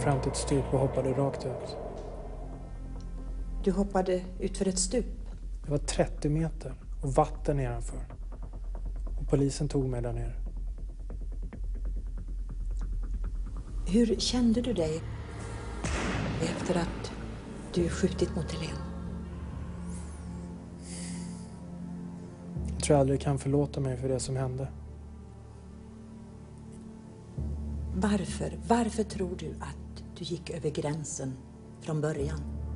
fram till ett stup och hoppade rakt ut. Du hoppade ut för ett stup? Det var 30 meter och vatten nedanför. Och polisen tog mig där nere. Hur kände du dig efter att du skjutit mot Helene? Jag tror aldrig jag kan förlåta mig för det som hände. Varför tror du att du gick över gränsen från början?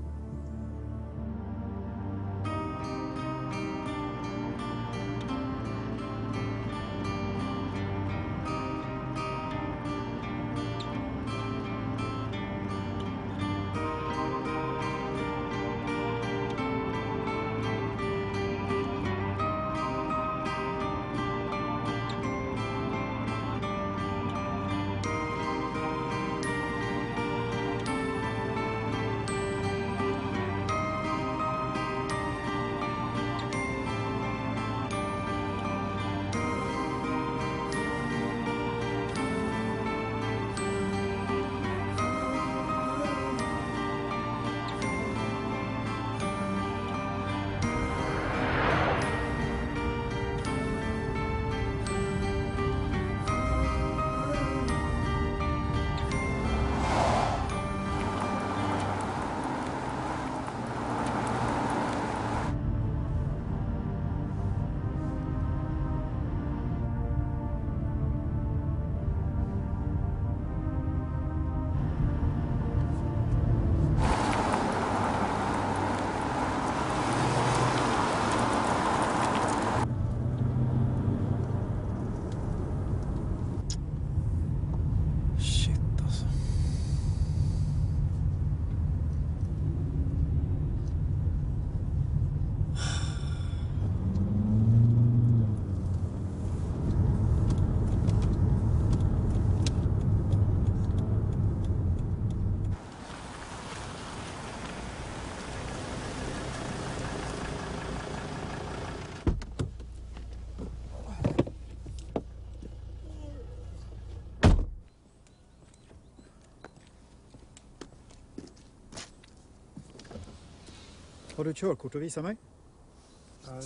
Har du ett körkort att visa mig? Ja.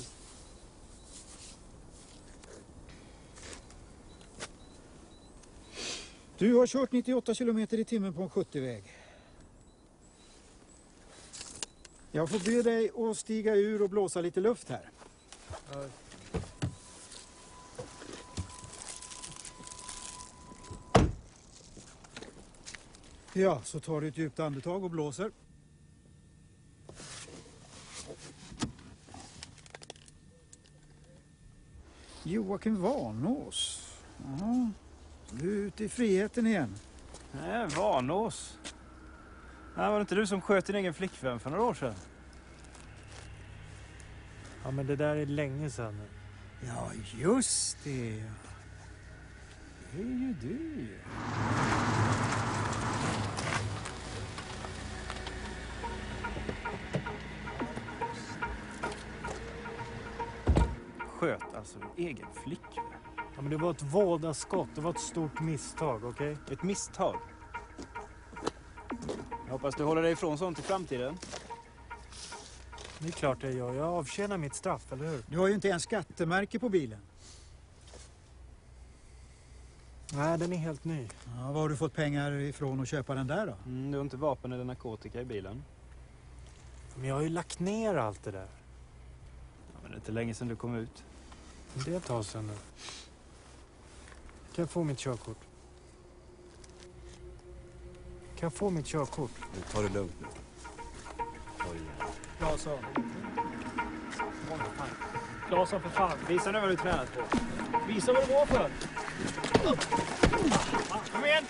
Du har kört 98 kilometer i timmen på en 70-väg. Jag får be dig att stiga ur och blåsa lite luft här. Ja. Ja, så tar du ett djupt andetag och blåser. Joakim Vanås. Ja, du är ute i friheten igen. Nej, Vanås. Nej, var det inte du som sköt din egen flickvän för några år sedan? Ja, men det där är länge sedan nu. Ja, just det. Det är ju du. Sköt alltså din egen flickvän? Ja, men det var ett vådaskott. Det var ett stort misstag, okej? Ett misstag? Jag hoppas du håller dig ifrån sånt i framtiden. Det är klart jag gör. Jag avtjänar mitt straff, eller hur? Du har ju inte ens skattemärke på bilen. Nej, den är helt ny. Ja, var har du fått pengar ifrån att köpa den där då? Du har inte vapen eller narkotika i bilen. Men jag har ju lagt ner allt det där. Ja, men det är inte länge sedan du kom ut. Det är ett tag sedan nu. Kan jag få mitt körkort? Kan jag få mitt körkort? Nu tar det lugnt nu. Claesson. Claesson, för fan. Visa nu vad du tränat på. Visa vad du går för. Kom igen!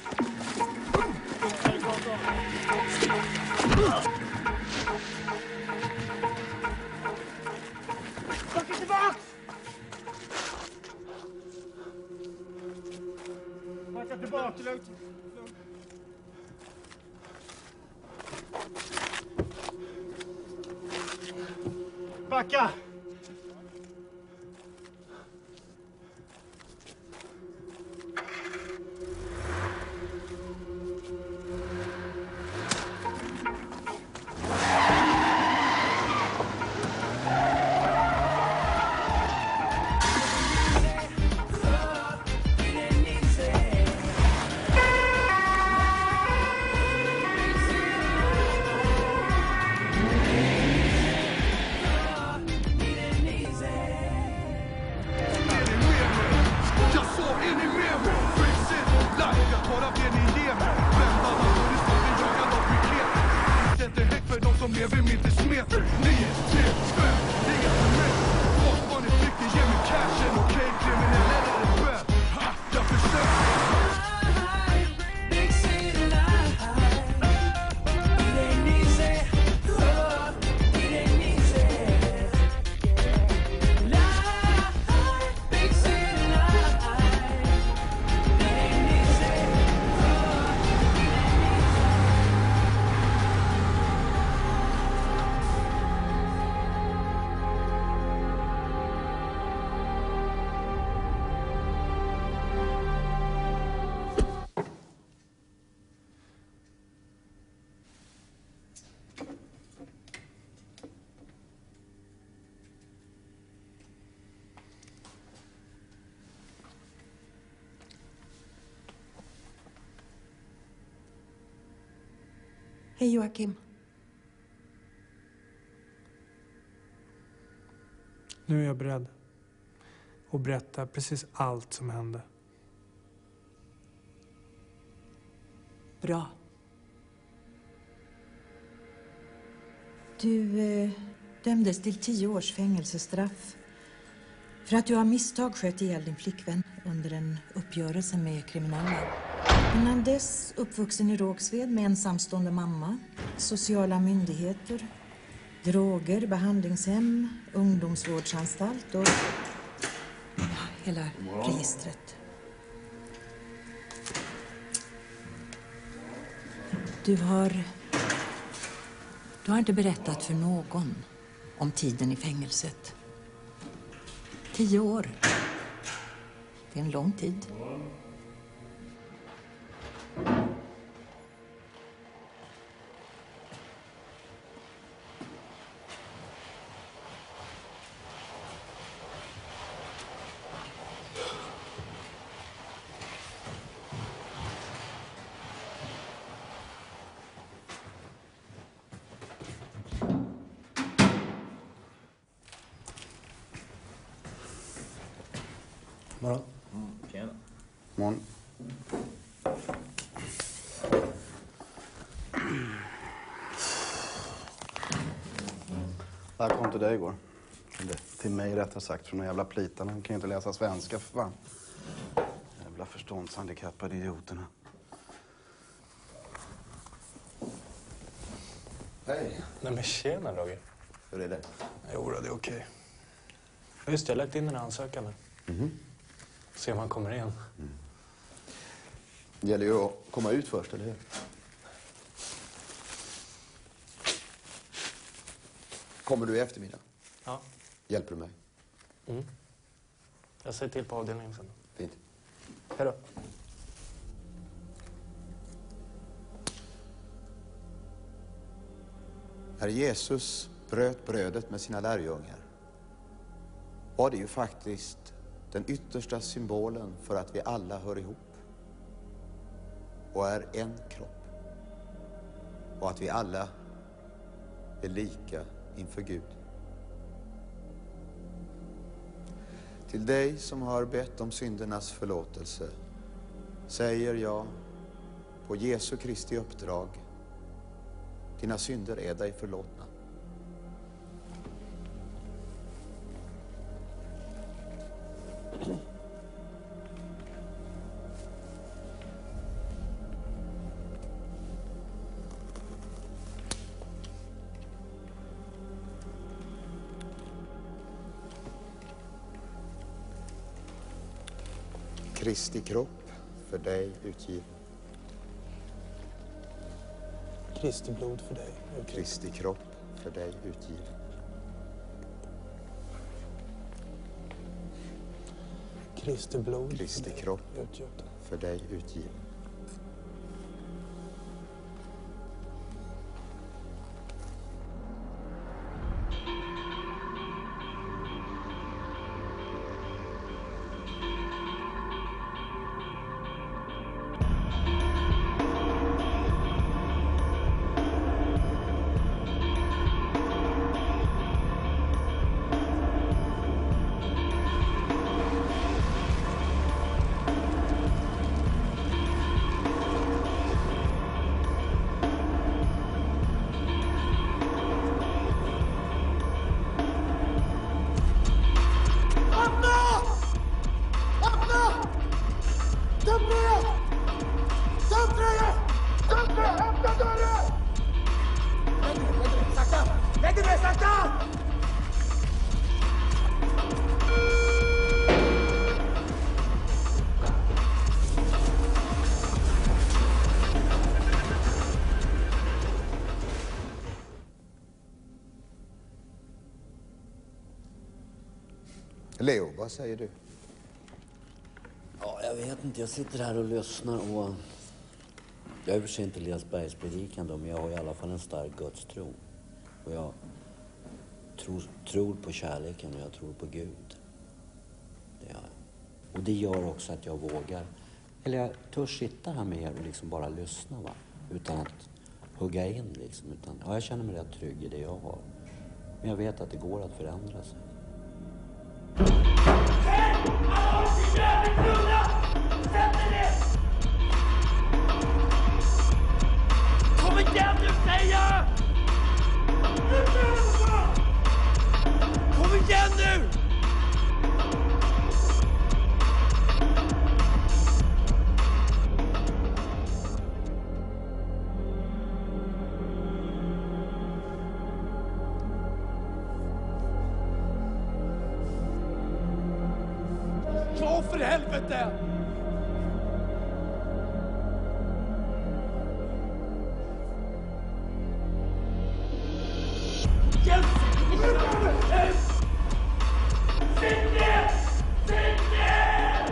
Backa tillbaka! Backa tillbaka, lugnt. Backa! Hej Joakim. Nu är jag beredd att berätta precis allt som hände. Bra. Du dömdes till 10 års fängelsestraff för att du av misstag sköt ihjäl din flickvän under en uppgörelse med kriminella. Innan dess uppvuxen i Rågsved med ensamstående mamma, sociala myndigheter, droger, behandlingshem, ungdomsvårdsanstalt och hela registret. Du har inte berättat för någon om tiden i fängelset. 10 år. Det är en lång tid. Morgon. Tjena. Morgon. Jag kom till dig igår. Eller till mig rättare sagt, från de jävla plitarna. De kan ju inte läsa svenska för fan. Jävla förståndshandikappade idioterna. Hej. Nej men tjena Roger. Hur är det? Jo, det är okej. Just det, jag har lagt in den här ansökan nu. Se om han kommer igen. Det gäller ju att komma ut först, eller hur? Kommer du i eftermiddag? Ja. Hjälper du mig? Jag säger till på avdelningen sen. Fint. Hej då. Herre Jesus bröt brödet med sina lärjungar. Var det ju faktiskt den yttersta symbolen för att vi alla hör ihop och är en kropp. Och att vi alla är lika inför Gud. Till dig som har bett om syndernas förlåtelse säger jag på Jesu Kristi uppdrag: dina synder är dig förlåtna. Kristi kropp för dig utgiven. Kristi blod för dig. Kristi kropp för dig utgiven. Kristi blod Kristi kropp utgjuten. för dig utgiven. Leo, vad säger du? Ja, jag vet inte. Jag sitter här och lyssnar och... Jag har i och för sig inte läst bergspredikan då, men jag har i alla fall en stark gudstro. Och jag tror på kärleken och jag tror på Gud. Det gör jag. Och det gör också att jag vågar. Eller jag törs sitta här med er och liksom bara lyssna, va? Utan att hugga in liksom. Utan, ja, jag känner mig rätt trygg i det jag har. Men jag vet att det går att förändra sig. Kom igen nu, säger! Kom igen nu! Ja, för helvete! Hjälp! Sitt ner! Sitt ner!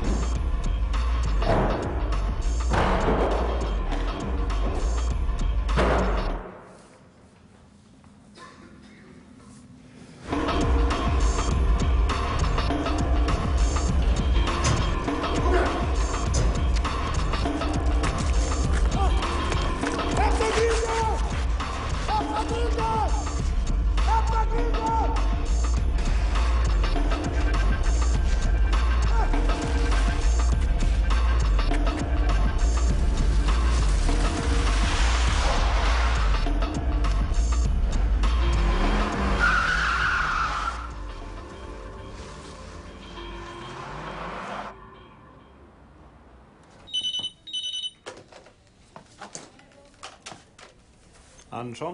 Andersson?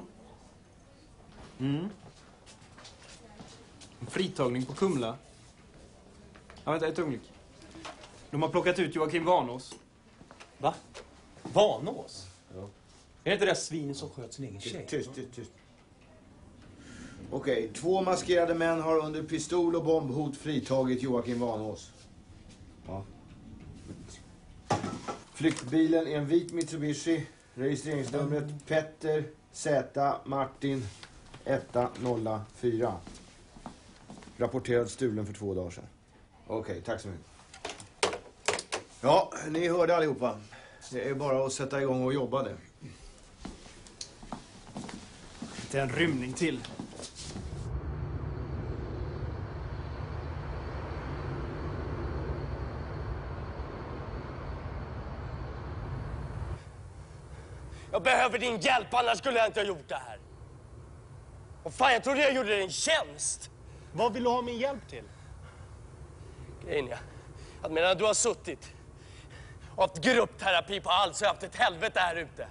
En fritagning på Kumla. Ja, vänta ett ögonblick. De har plockat ut Joakim Vanås. Va? Vanås? Ja. Är det inte det där svinen som sköt sin egen tjej? Tyst. Okej, 2 maskerade män har under pistol- och bombhot fritagit Joakim Vanås. Ja. Flyktbilen är en vit Mitsubishi. Registreringsnumret Petter Z Martin 104. Rapporterad stulen för 2 dagar sedan. Okej, tack så mycket. Ja, ni hörde allihopa. Det är bara att sätta igång och jobba det. Det är en rymning till. Jag behöver din hjälp, annars skulle jag inte ha gjort det här. Och fan, jag trodde jag gjorde dig en tjänst. Vad vill du ha min hjälp till? Grejen är att medan du har suttit och haft gruppterapi på allt så har jag haft ett helvete här ute.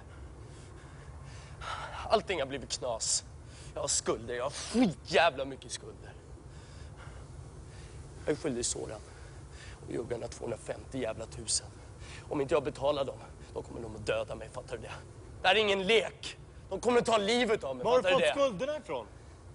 Allting har blivit knas. Jag har skulder, jag har skitjävla mycket skulder. Jag är skyldig Soran och juggarna 250 jävla tusen. Om inte jag betalar dem, då kommer de att döda mig, fattar du det? Det här är ingen lek. De kommer att ta livet av mig, var fattar du det? Var har du fått skulderna ifrån?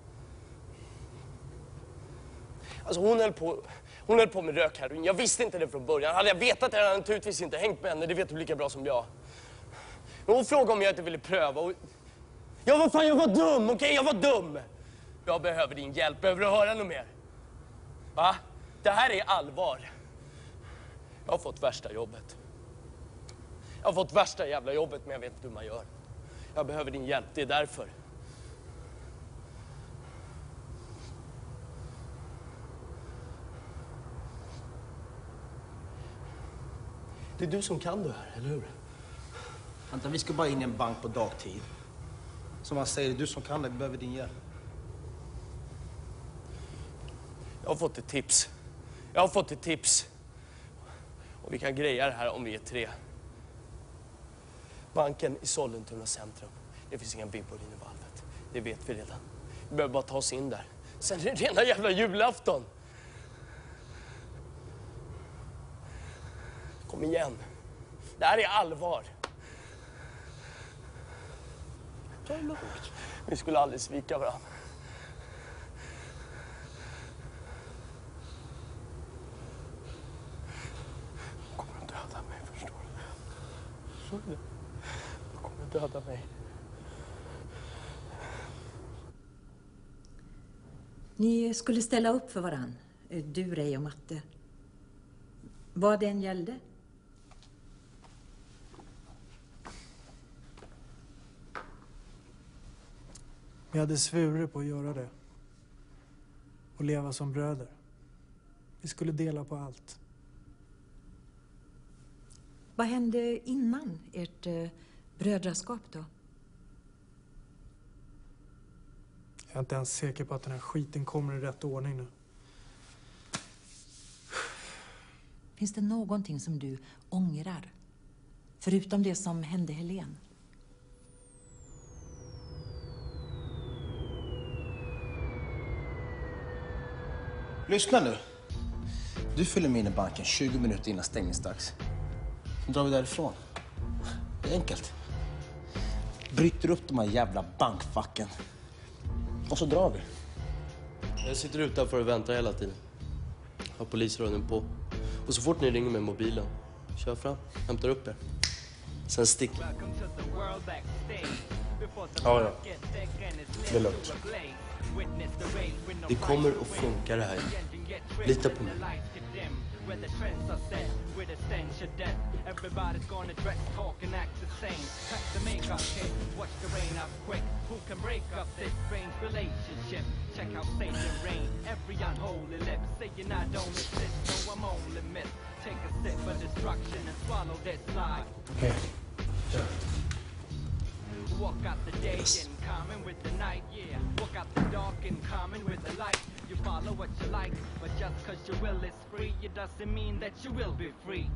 Alltså hon höll på med rökheroin. Jag visste inte det från början. Hade jag vetat det hade jag naturligtvis inte hängt med henne. Det vet du lika bra som jag. Men hon frågade om jag inte ville pröva. Och jag var dum, okej? Jag var dum. Jag behöver din hjälp. Behöver du höra något mer? Va? Det här är allvar. Jag har fått värsta jobbet. Jag har fått värsta jävla jobbet, men jag vet inte hur man gör. Jag behöver din hjälp, det är därför. Det är du som kan det här, eller hur? Vänta, vi ska bara in i en bank på dagtid. Som man säger, du som kan det, vi behöver din hjälp. Jag har fått ett tips. Och vi kan greja det här om vi är 3. Banken i Sollentuna centrum. Det finns inga bibbor inne i valvet. Det vet vi redan. Vi behöver bara ta oss in där. Sen är det rena jävla julafton. Kom igen. Det här är allvar. Ta det lugnt. Vi skulle aldrig svika varandra. De kommer att döda mig, förstår du? Förstår du? De kommer att döda mig. Ni skulle ställa upp för varann. Du, Ray och Matte. Vad den gällde? Vi hade svurit på att göra det. Och leva som bröder. Vi skulle dela på allt. Vad hände innan ert brödraskap då? Jag är inte ens säker på att den här skiten kommer i rätt ordning nu. Finns det någonting som du ångrar? Förutom det som hände Helen? Lyssna nu. Du följer med in i banken 20 minuter innan stängningsdags. Så drar vi därifrån. Det är enkelt. Bryter upp de här jävla bankfacken. Och så drar vi. Jag sitter utanför och väntar hela tiden. Har polisradion på. Och så fort ni ringer med mobilen, kör fram, hämtar upp er. Sen sticker. Ja. Det är lugnt. Det kommer att funka det här. Lita på mig. Okej. Kör. Walk out the day in common with the night, yeah. Walk out the dark in common with the light. You follow what you like, but just cause your will is free, it doesn't mean that you will be free.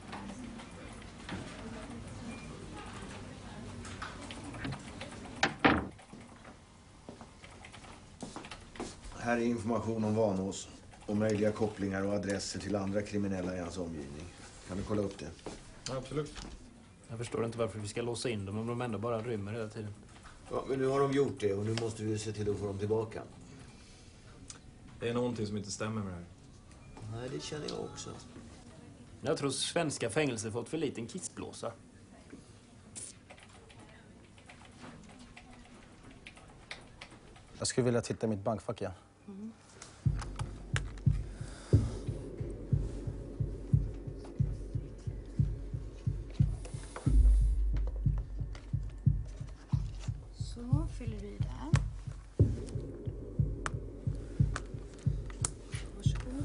Här är information om Vanås och möjliga kopplingar och adresser till andra kriminella i hans omgivning. Kan du kolla upp det? Ja, absolut. Jag förstår inte varför vi ska låsa in dem om de ändå bara rymmer hela tiden. Ja, men nu har de gjort det och nu måste vi se till att få dem tillbaka. Det är någonting som inte stämmer med det här. Nej, det känner jag också. Jag tror svenska fängelser fått för liten kissblåsa. Jag skulle vilja titta i mitt bankfack igen. Så fyller du i där. Varsågod.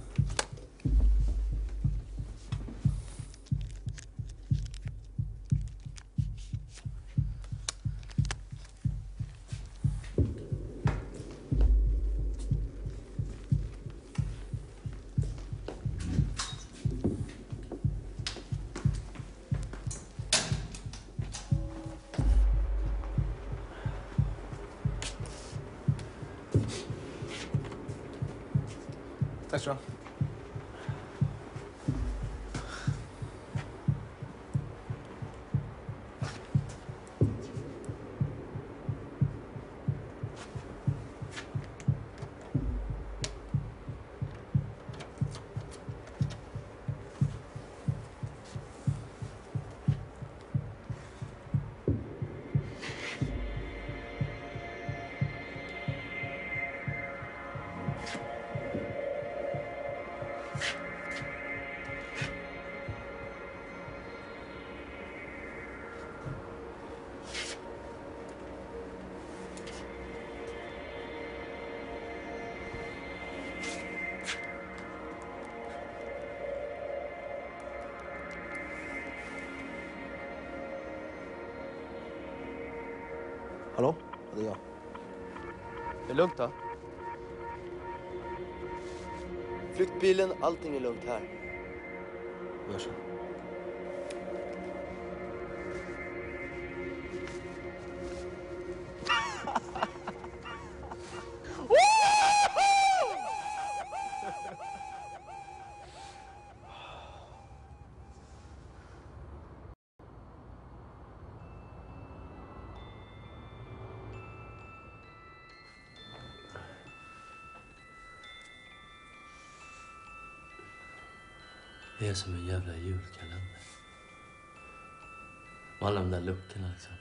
Tack så. Hallå? Ja, det är jag. Är det lugnt då? Flyktbilen, allting är lugnt här. Vi hörs sen. Det är som en jävla julkalender. Och alla de där luckorna liksom.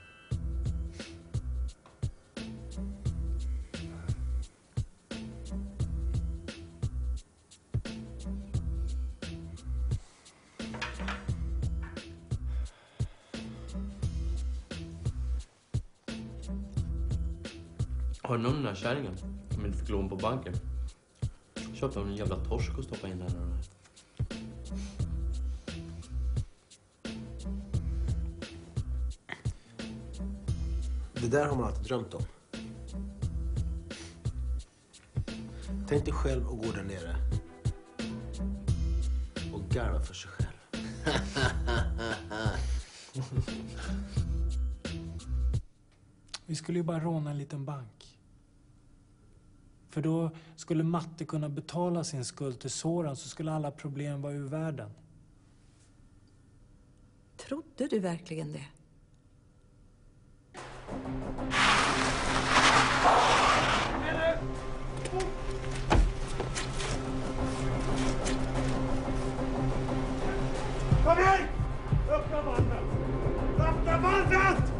Har du någon den där kärringen som inte fick lån på banken? Köpte en jävla torsk och stoppa in den. Det där har man alltid drömt om. Tänk dig själv och gå där nere. Och garva för sig själv. Vi skulle ju bara råna en liten bank. För då skulle Matte kunna betala sin skuld till Soran, så skulle alla problem vara ur världen. Trodde du verkligen det? Kom igen! Öppna bandet! Öppna bandet!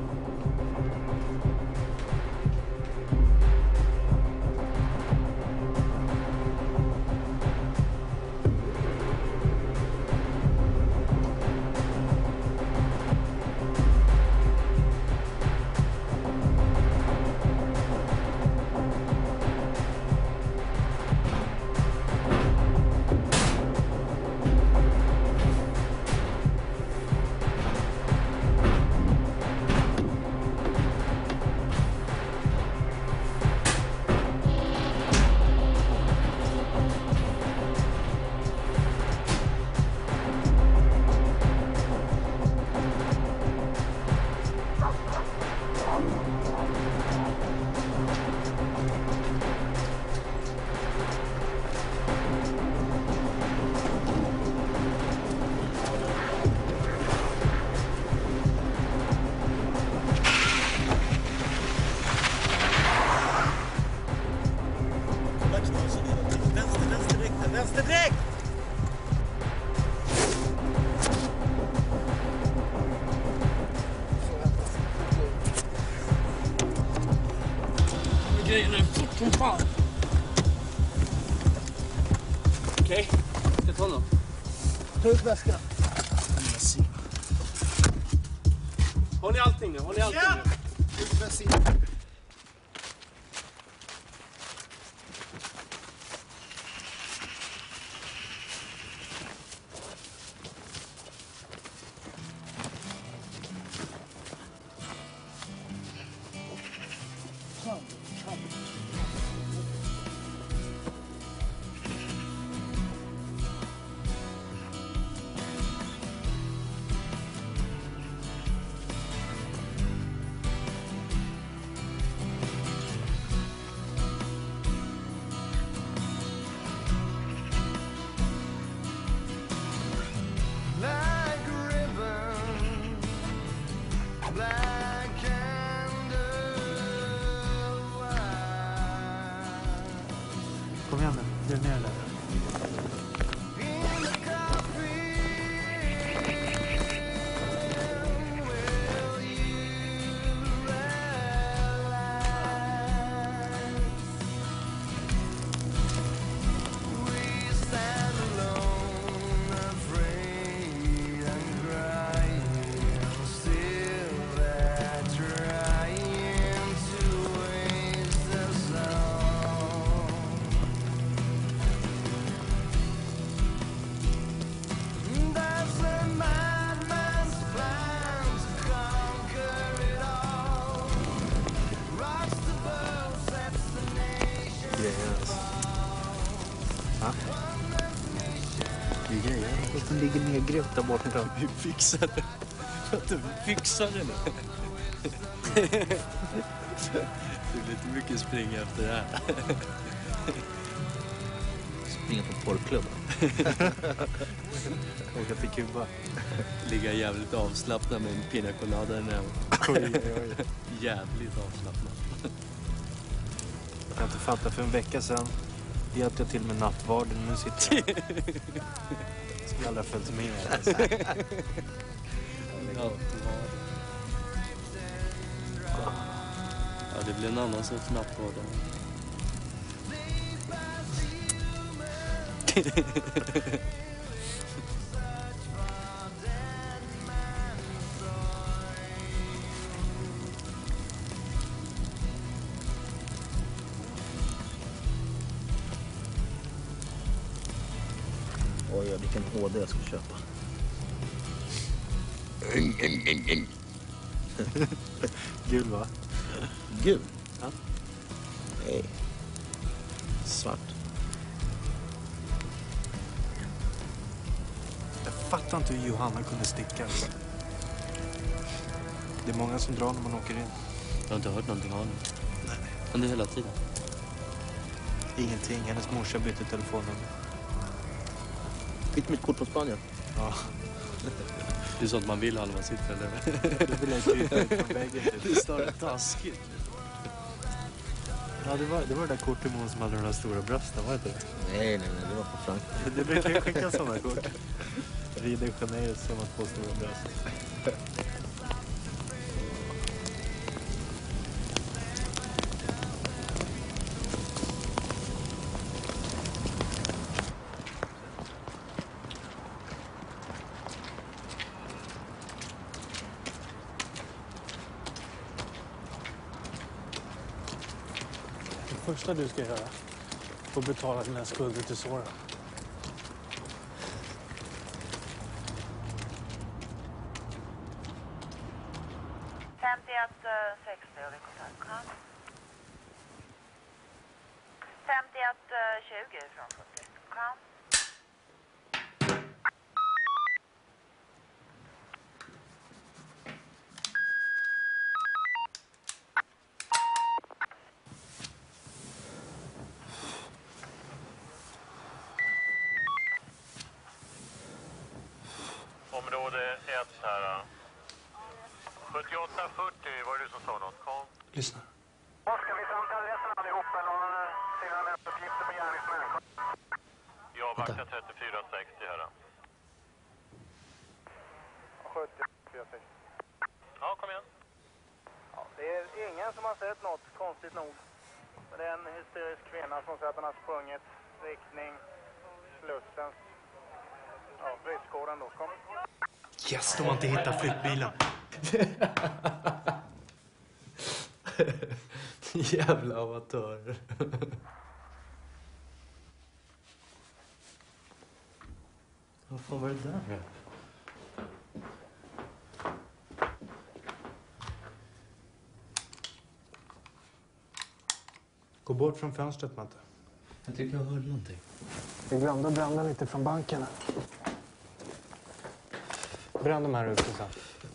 Vänsterdräkt! Grejerna är fort som fan. Okej, ska ta honom. Ta ut väskan. Har ni allting nu? Har ni allting nu? Ut bensin. Kom igen nu, driv ner där. Vi grejer. Den ligger nedgrävt där borta. Vi fixar det. Vi fixar det nu. Det blir lite mycket springa efter det här. Springa på porrklubben. Åka till Kuba. Ligga jävligt avslappnad med en pina colada i näven. Jävligt avslappnad. Jag kan inte fatta, för en vecka sedan hjälpte jag till med nattvarden. Nu sitter jag. Skulle aldrig ha följt med. Ja, det blir en annan sorts nattvard. avgör vilken HD jag ska köpa. Gul, va? Gul? Ja. Nej. Svart. Jag fattar inte hur Johanna kunde sticka. Det är många som drar när man åker in. Jag har inte hört någonting av henne. Nej. Under hela tiden. Ingenting. Hennes morsa bytte telefonnummer. Fick mitt kort från Spanien? Ja. Det är sånt man vill ha när man sitter, eller? Det vill jag krypa ut från väggen. Det är snarare taskigt. Ja, det var det där kortet med hon som hade de där stora brösten, var det inte det? Nej, det var på Frank. Det brukar ju skicka sådana kort. Rio de Janeiro som har 2 stora bröst. Det första du ska göra är att betala dina skulder till Soran. Område 1 här. 7840, var det du som sa något? Kom. Lyssna. Ska vi samtala adressen allihop eller sina uppgifter på gärningsmän? Jag vaktar 3460 här. 7460. Ja, kom igen. Ja, det är ingen som har sett något, konstigt nog. Det är en hysterisk kvinna som säger att han har sprungit riktning Slussens. Ja, Rydsgården då. Kom. Yes, de har inte hittat flyttbilen. Jävla amatör. Vad fan var det där? Gå bort från fönstret, Matte. Jag tycker jag hörde någonting. Vi glömde att bränna lite från banken. Bränn de här ute sen.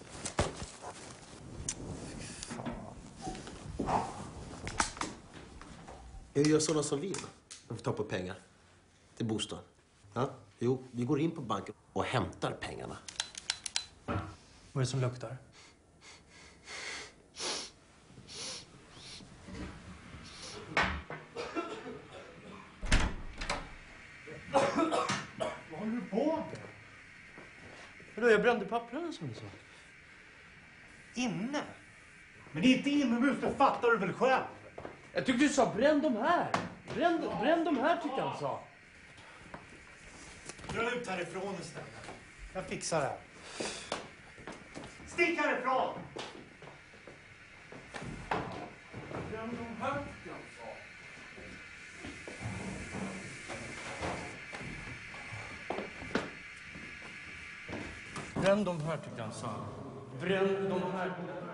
Jag gör sådana som vi. De får ta på pengar till bostad. Ja? Jo, vi går in på banken och hämtar pengarna. Vad är det som luktar? Vad håller du på med? Vadå, jag brände papperna som du sa. Inne? Men det är inte inomhus, det fattar du väl själv? Jag tyckte du sa bränn de här. Bränn de här tyckte han sa. Dra ut härifrån istället. Jag fixar det här. Stick härifrån! Bränn de här tyckte han sa. Bränn de här tyckte han sa. Bränn de här.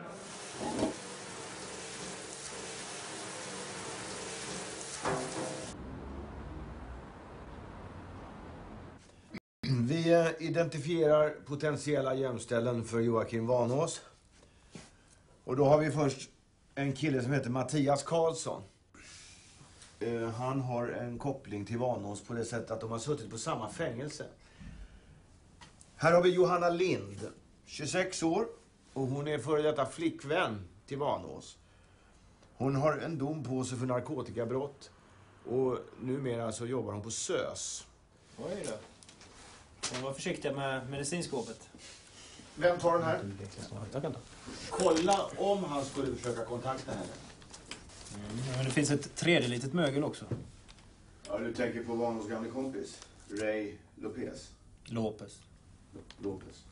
Vi identifierar potentiella gömställen för Joakim Vanås. Och då har vi först en kille som heter Mattias Karlsson. Han har en koppling till Vanås på det sättet att de har suttit på samma fängelse. Här har vi Johanna Lind, 26 år. Och hon är före detta flickvän till Vanås. Hon har en dom på sig för narkotikabrott. Och numera så jobbar hon på SÖS. Oj då. Var försiktiga med medicinskåpet. Vem tar den här? Jag kan ta. Kolla om han skulle försöka kontakta henne. Men det finns ett tredje litet mögel också. Ja, du tänker på Vanås gamla kompis. Ray Lopez. Lopez. Lopez.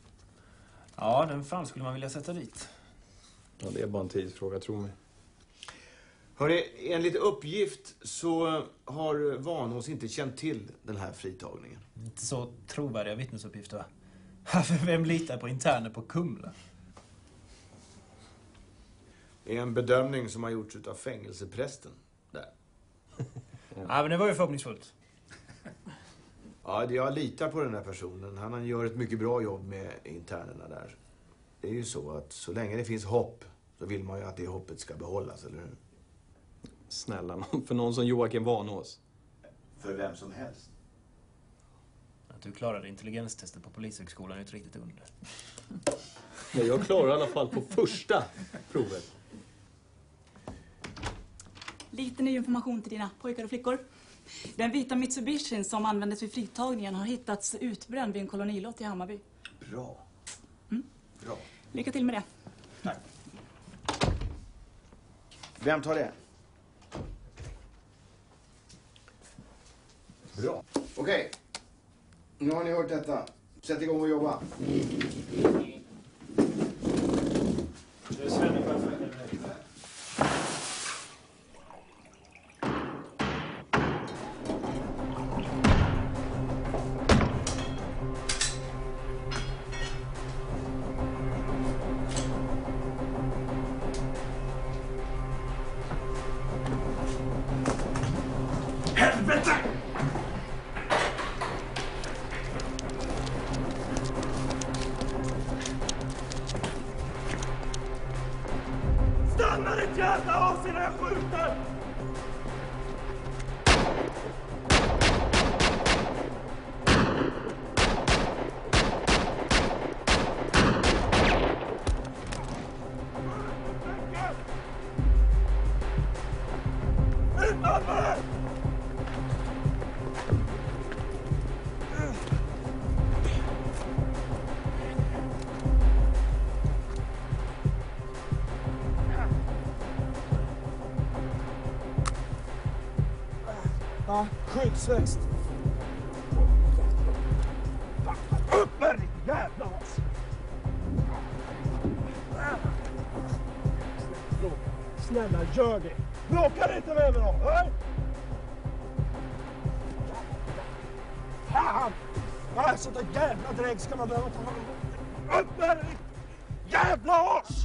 Ja, den fan skulle man vilja sätta dit. Ja, det är bara en tidsfråga, tro mig. Hörrni, enligt uppgift så har Vanås inte känt till den här fritagningen. Inte så trovärdiga vittnesuppgifter, va? För vem litar på interner på Kumla? Det är en bedömning som har gjorts av fängelseprästen där. Ja, men det var ju förhoppningsfullt. Ja, jag litar på den här personen. Han gör ett mycket bra jobb med internerna där. Det är ju så att så länge det finns hopp så vill man ju att det hoppet ska behållas, eller hur? Snälla, för någon som Joakim Vanås. För vem som helst. Att du klarade intelligenstestet på Polishögskolan är ett riktigt under. Men jag klarar i alla fall på första provet. Lite ny information till dina pojkar och flickor. Den vita Mitsubishi som användes vid fritagningen har hittats utbränd vid en kolonilott i Hammarby. Bra. Bra. Lycka till med det. Tack. Vem tar det? Bra. Okej. Nu har ni hört detta. Sätt igång och jobba. Helvete! Stanna ditt jävla as innan jag skjuter! Utanför! Ja, skyddsväst. Upp med dig, jävla as! Snälla, gör det. Bråkar inte med mig då, hör? Fan! Ja, sånt där jävla drägg ska man behöva ta hand om. Upp med dig, jävla as!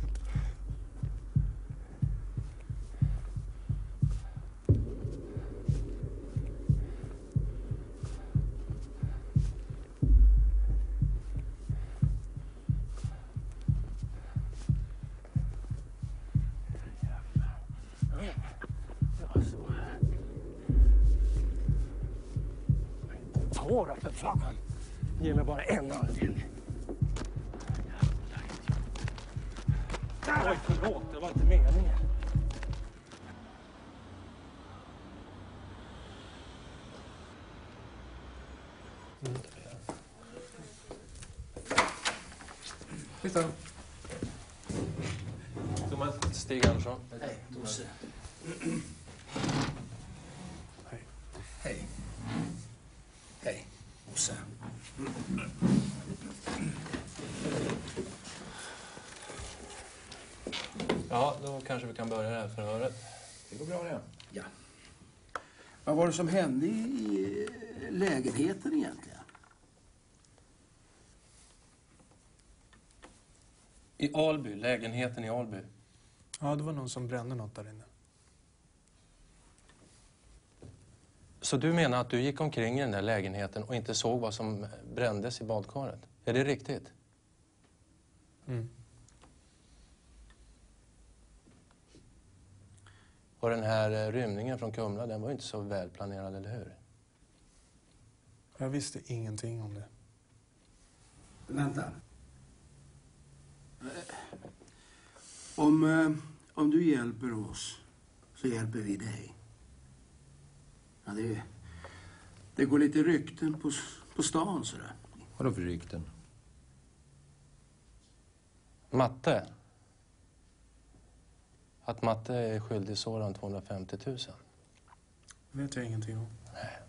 Tåra för fan. Ge mig bara en anledning. Oj, förlåt. Det var inte meningen. Titta. Thomas, Stig Andersson. Hej, Bosse. Hej. Hej. Hej, Bosse. Ja, då kanske vi kan börja det här förhöret. Det går bra det. Ja. Vad var det som hände i lägenheten egentligen? I Alby, lägenheten i Alby. Ja, det var någon som brände något där inne. Så du menar att du gick omkring i den där lägenheten och inte såg vad som brändes i badkaret? Är det riktigt? Mm. Och den här rymningen från Kumla, den var ju inte så välplanerad, eller hur? Jag visste ingenting om det. Vänta. Om du hjälper oss så hjälper vi dig. Ja, det går lite rykten på stan sådär. Vadå för rykten? Matte. Att Matte är skyldig sådan 250 000. Det vet jag ingenting om. Nej.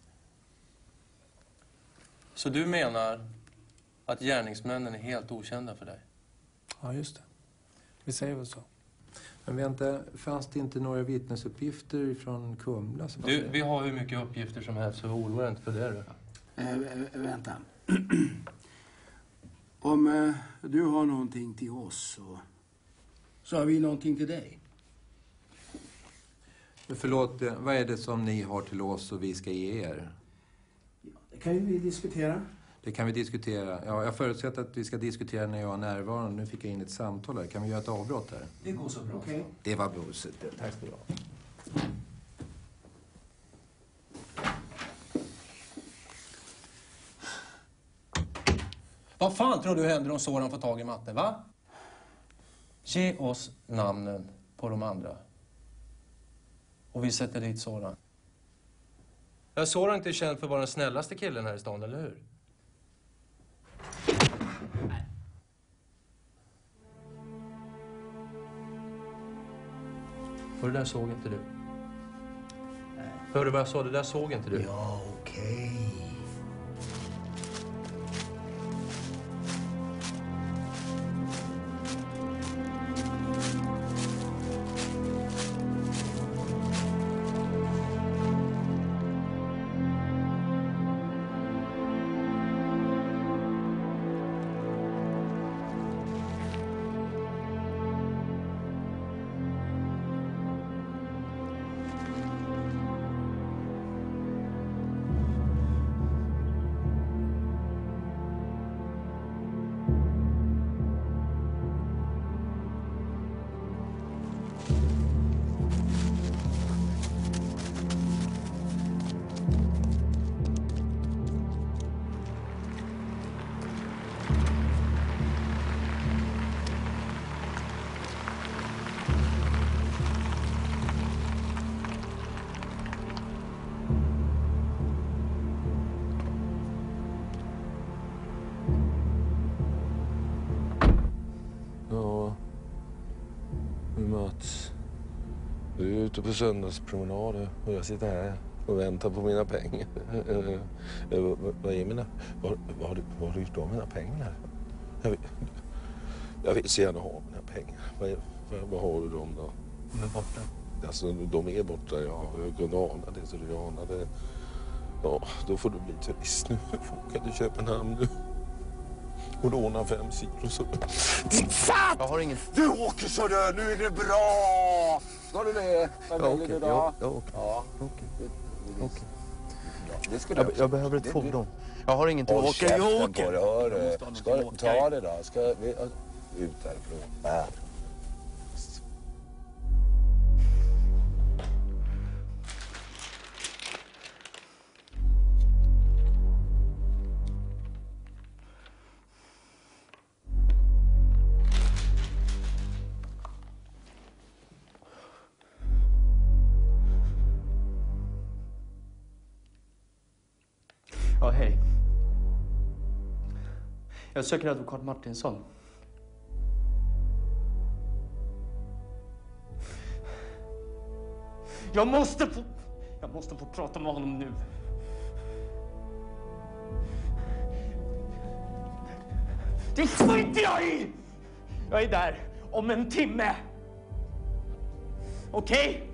Så du menar att gärningsmännen är helt okända för dig? Ja, just det. Vi säger väl så. Men vänta, fanns det inte några vittnesuppgifter från Kumla? Som Du, vi har hur mycket uppgifter som helst, så oroa inte för det. Vänta. Om du har någonting till oss så har vi någonting till dig. Men förlåt, vad är det som ni har till oss och vi ska ge er? Det kan ju vi diskutera. Det kan vi diskutera. Ja, jag förutsätter att vi ska diskutera när jag är närvarande. Nu fick jag in ett samtal här. Kan vi göra ett avbrott här? Det går så bra. Okay. Det var buset. Tack ska du ha. Vad fan tror du händer om Soran får tag i Matte, va? Ge oss namnen på de andra. Och vi sätter dit Soran. Ja, Soran är inte känd för att vara den snällaste killen här i stan, eller hur? Och det där såg inte du. Hörde du vad jag sa? Det där såg inte du. Ja, okej. Du är ute på söndagspromenader och jag sitter här och väntar på mina pengar. Vad är mina... Vad har du gjort av mina pengar? Jag vill så gärna ha mina pengar. Vad har du dem då? De är borta. Alltså, de är borta, ja. Jag kunde ana det, så du anade. Ja, då får du bli turist nu. Du får åka till Köpenhamn nu. Och låna 5 kilo så... Din fan! Jag har ingen... Du åker så du, nu är det bra! Ska du det? Okej. Jag behöver ett fordon. Jag har ingenting att åka. Jag åker! Ska ta det då? Ska vi ut härifrån? Ja, hej. Jag söker advokat Martinsson. Jag måste få prata med honom nu. Det skiter jag i! Jag är där om en timme. Okej?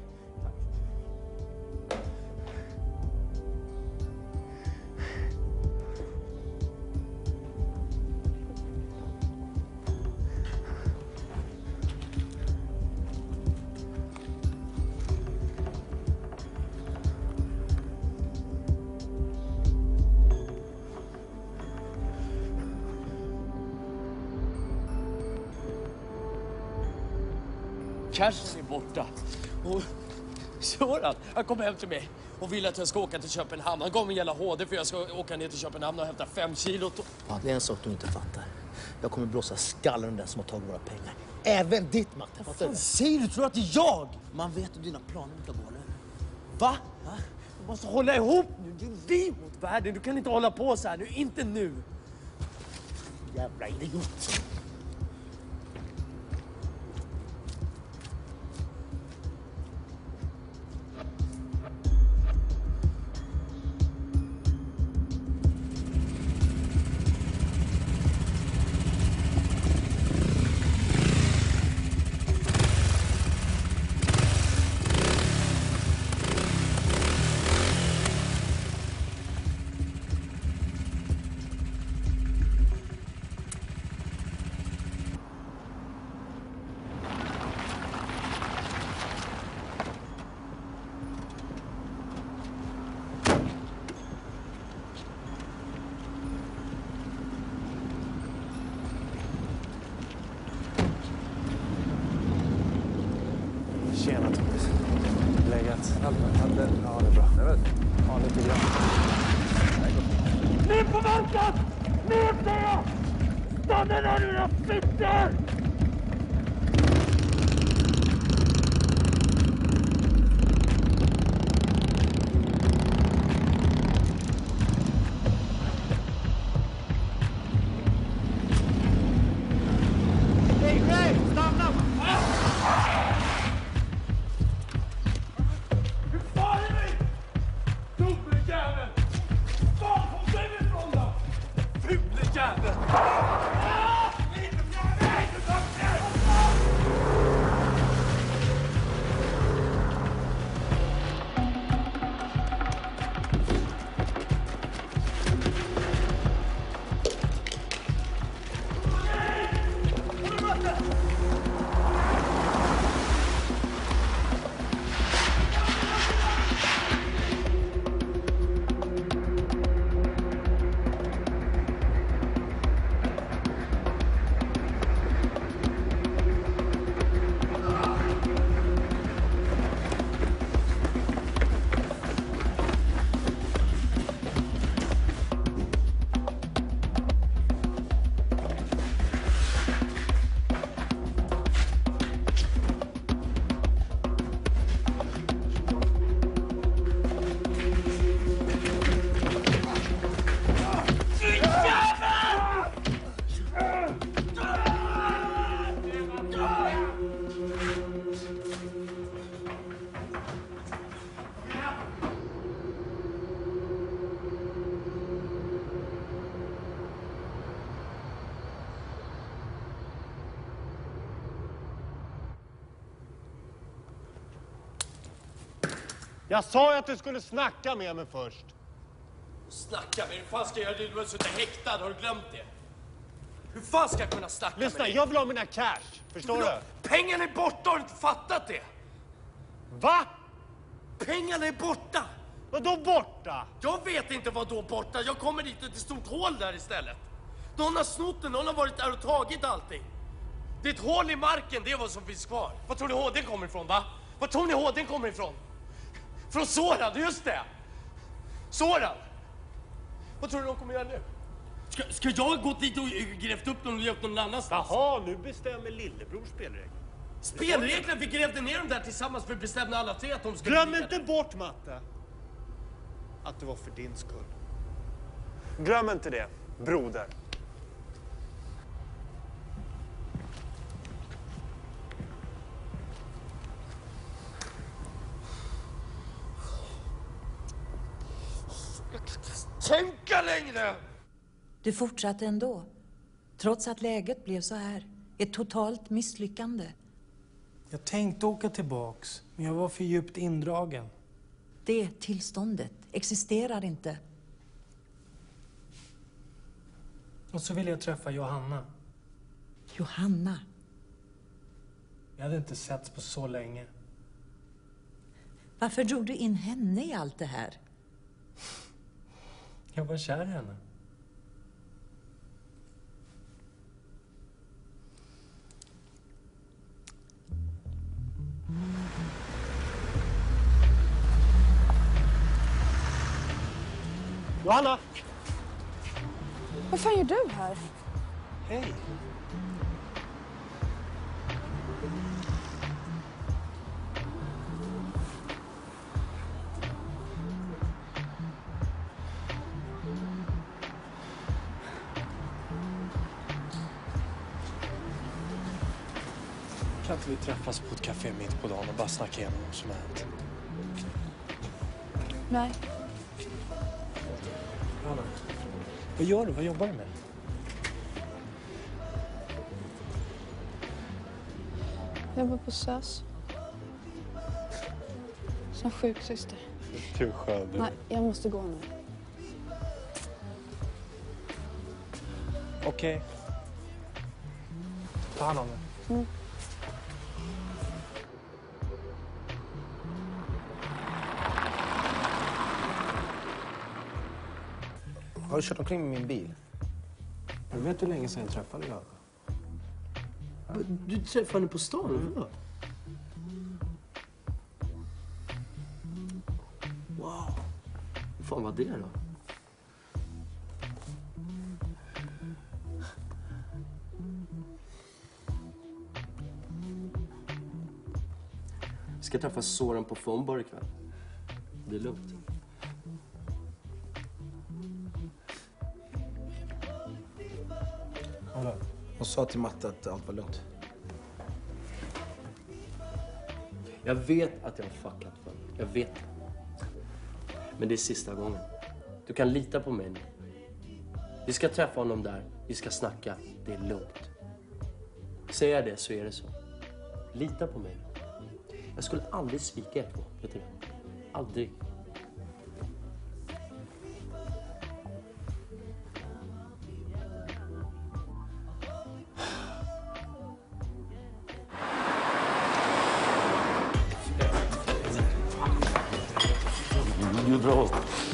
Cashen är borta. Och Soran, han kom hem till mig och vill att jag ska åka till Köpenhamn. Han gav mig en jävla HD för jag ska åka ner till Köpenhamn och hämta 5 kilo. Ja, det är en sak du inte fattar. Jag kommer blåsa skallen den som har tagit våra pengar. Även ditt, Matte. Vad fan säger du? Tror att det är jag? Man vet hur dina planer inte går, eller hur? Va? Du måste hålla ihop nu. Det är vi mot världen. Du kan inte hålla på så här nu. Inte nu. Jävla idiot. nervös? Ja, lite grann. Ner på marken! Ner, säger jag! Stanna där, dina fittor! Hej, hej! Stanna! Hur fan är ni? Dubbeljävel! Fan, kom dig ifrån då! Fule jävel! Jag sa ju att du skulle snacka med mig först. Snacka med dig? Hur fan ska jag göra det? Du har suttit häktad, har du glömt det? Hur fan ska jag kunna snacka med dig? Lyssna, jag vill ha mina cash. Förstår du? Pengarna är borta, har du inte fattat det? Va? Pengarna är borta! Vadå borta? Jag vet inte vad då borta. Jag kommer dit och ett stort hål där istället. Någon har snott den, någon har varit där och tagit allting. Det är ett hål i marken, det är vad som finns kvar. Vad tror ni HD:n kommer ifrån, va? Vad tror ni HD:n kommer ifrån? Från Soran, just det! Soran! Vad tror du de kommer göra nu? Ska jag gå dit och grävt upp dem och gömt någon annanstans? Jaha, nu bestämmer lillebror spelregler. Spelregler? Vi grävde ner dem där tillsammans för att bestämma alla tre att de skulle... Glöm inte bort, Matte, att det var för din skull. Glöm inte det, broder. Tänka längre! Du fortsatte ändå, trots att läget blev så här. Ett totalt misslyckande. Jag tänkte åka tillbaks, men jag var för djupt indragen. Det tillståndet existerar inte. Och så ville jag träffa Johanna. Johanna? Jag hade inte setts på så länge. Varför drog du in henne i allt det här? Jag var kär i henne. Johanna! Vad fan gör du här? Hej! Kan inte vi träffas på ett café mitt på dagen och bara snacka igenom vad som har hänt? Nej. Anna, vad gör du? Vad jobbar du med? Jag jobbar på SÖS. Som sjuksyster. Du är skön. Nej, jag måste gå nu. Okej. Ta hand om det. Mm. Har du kört omkring med min bil? Du vet hur länge sedan jag träffade Johanna? Du träffade henne på stan, eller vadå? Wow. fan var det då? Vi ska träffa Soran på Phoneboard ikväll. Det är lugnt. Hon sa till Matte att allt var lugnt. Jag vet att jag har fuckat för mig. Jag vet det. Men det är sista gången. Du kan lita på mig nu. Vi ska träffa honom där. Vi ska snacka. Det är lugnt. Säger jag det så är det så. Lita på mig. Jag skulle aldrig svika er två. Vet du det? Aldrig. Du drar.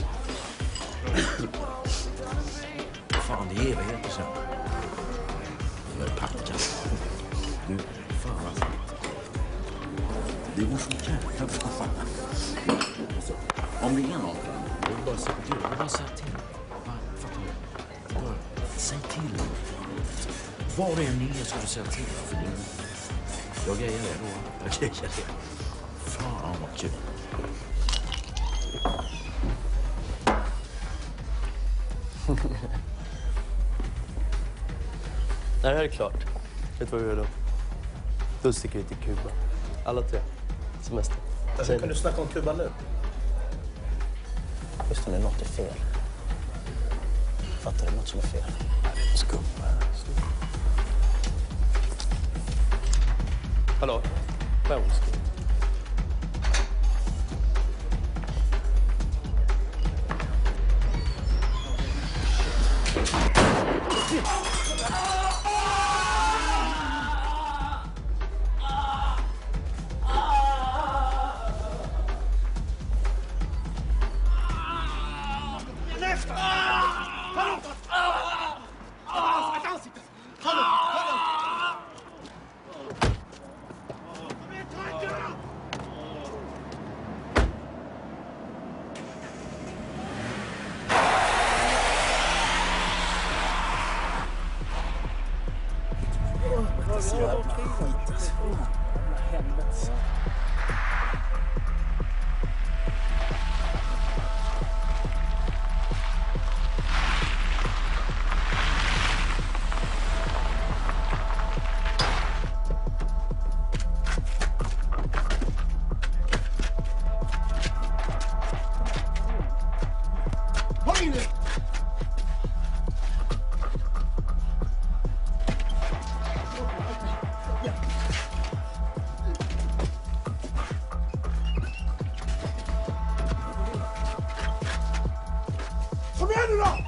Fan, det är evigheter sen. Det är packast. Du, fan alltså. Det går så jävla bra. Alltså, om det är någon, det är bara säga till. Det är bara säga till. Fattar du? Bara säg till. Var det än är ska du säga till. För jag grejer det då. Jag grejer det. Fan vad kul. När det här är klart, vet du vad vi gör då? Då sticker vi till Kuba. Alla tre. Semester. Hur kan du snacka om Kuba nu? Just det, något är fel. Fattar du något som är fel? Skum. Hallå? Vad är hon skum? Kom igen nu då!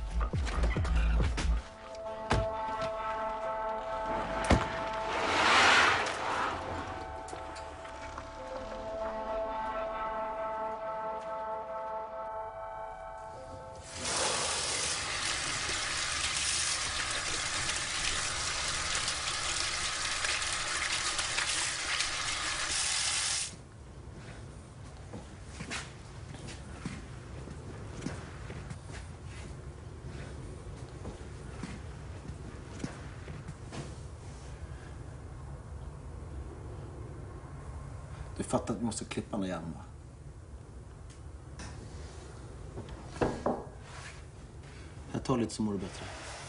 Du fattar att vi måste klippa den jäveln, va? Jag tar lite så mår du bättre.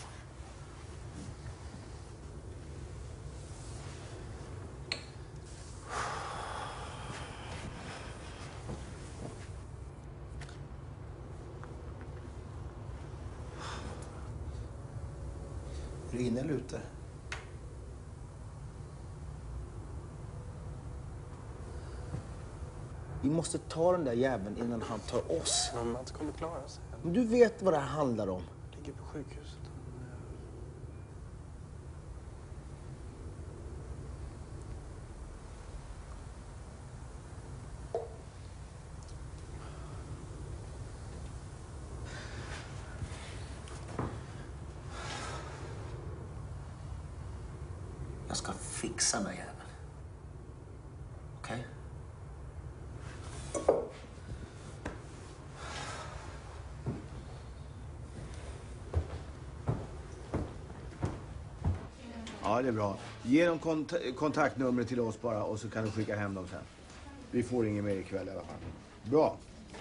Är du inne eller ute? Vi måste ta den där jäveln innan han tar oss. Men man inte kommer klara sig. Men du vet vad det här handlar om. Ligger på sjukhuset. Jag ska fixa den där jäveln. Okej? Ja, det är bra. Ge dem kontaktnumret till oss bara och så kan du skicka hem dem sen. Vi får ingen mer ikväll i alla fall. Bra.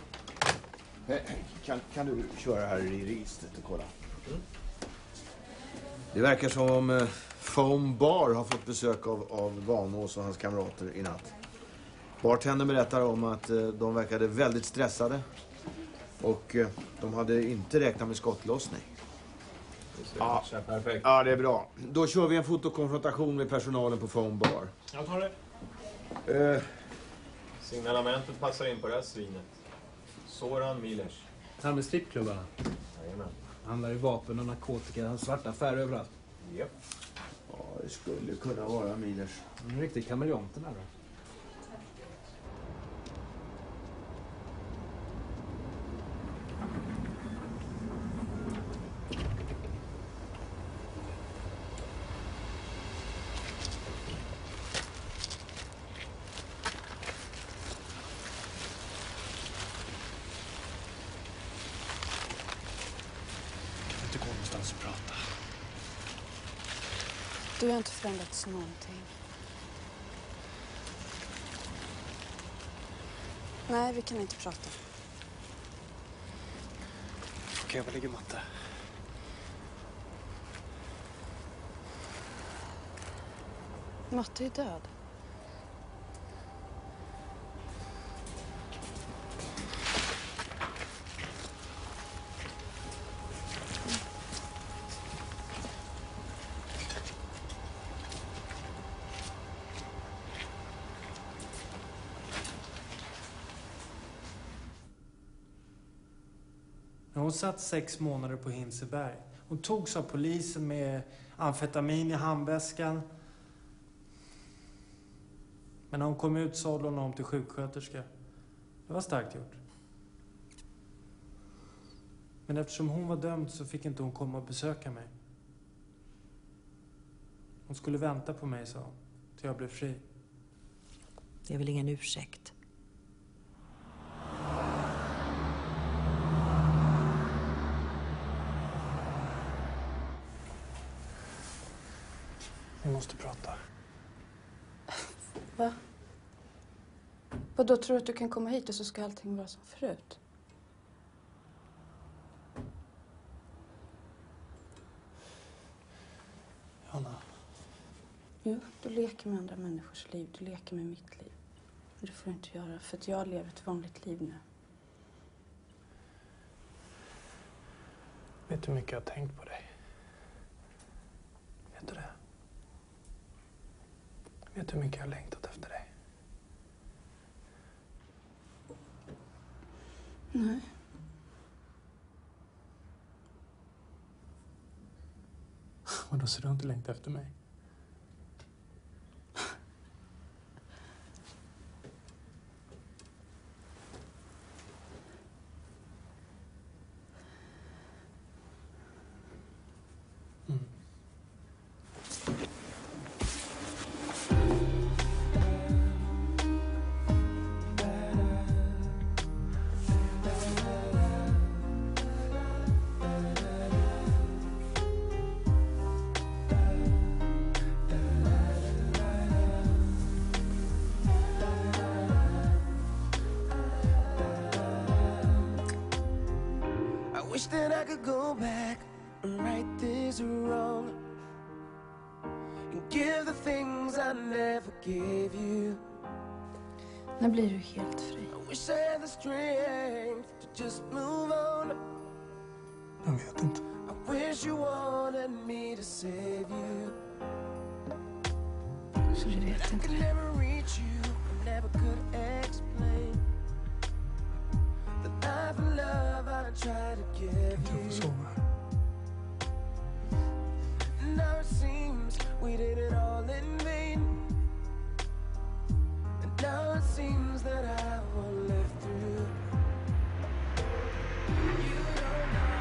Kan du köra här i registret och kolla? Det verkar som om Foam Bar har fått besök av Vanås och hans kamrater i natt. Bartendern berättar om att de verkade väldigt stressade och de hade inte räknat med skottlossning. Ja, perfekt. Ja, det är bra. Då kör vi en fotokonfrontation med personalen på Foam Bar. Jag tar det. Signalementet passar in på det här svinet. Soran Milers. Han med strippklubbarna. Jajamän. Han handlar i vapen och narkotika. Han svarta affärer överallt. Japp. Ja, det skulle kunna vara Milers. Han är riktigt kameleonten här då. Du har inte förändrats någonting. Nej, vi kan inte prata. Okej, var ligger Matte? Matte är död. Hon satt 6 månader på Hinseberg. Hon togs av polisen med amfetamin i handväskan. Men när hon kom ut sålde hon om till sjuksköterska. Det var starkt gjort. Men eftersom hon var dömd så fick inte hon komma och besöka mig. Hon skulle vänta på mig, sa hon, till jag blev fri. Det är väl ingen ursäkt. Vi måste prata. Va? Vadå, tror du att du kan komma hit och så ska allting vara som förut? Anna. Jo, du leker med andra människors liv. Du leker med mitt liv. Men det får du inte göra, för att jag lever ett vanligt liv nu. Vet du hur mycket jag har tänkt på dig? Vet du det? Vet du hur mycket jag har längtat efter dig? Nej. Och då ser du inte längtat efter mig? Wish that I could go back and right this wrong and give the things I never gave you. När blir du helt fri? I wish I had the strength to just move on. Jag vet inte. I wish you wanted me to save you. Så du vet inte det? Never reach you, never could explain the life and love I try to give you. Now it seems we did it all in vain, and now it seems that I will live through. You don't know.